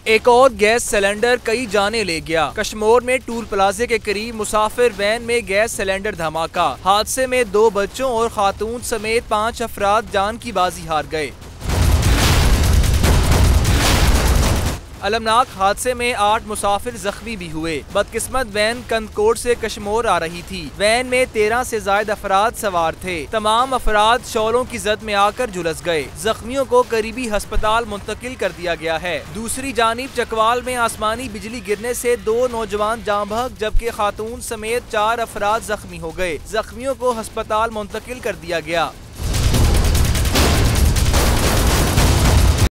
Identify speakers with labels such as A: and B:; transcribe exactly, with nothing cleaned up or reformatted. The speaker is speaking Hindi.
A: एक और गैस सिलेंडर कई जाने ले गया। कश्मीर में टूल प्लाजे के करीब मुसाफिर वैन में गैस सिलेंडर धमाका। हादसे में दो बच्चों और खातून समेत पाँच अफराद जान की बाजी हार गए। अलमनाक हादसे में आठ मुसाफिर जख्मी भी हुए। बदकिस्मत वैन कंदकोट से कश्मीर आ रही थी। वैन में तेरह से ज्यादा अफराद सवार थे। तमाम अफराद शोलों की जद में आकर झुलस गए। जख्मियों को करीबी अस्पताल मुंतकिल कर दिया गया है। दूसरी जानिब चकवाल में आसमानी बिजली गिरने से दो नौजवान जाँ बहक जबकि खातून समेत चार अफराद जख्मी हो गए। जख्मियों को अस्पताल मुंतकिल कर दिया गया।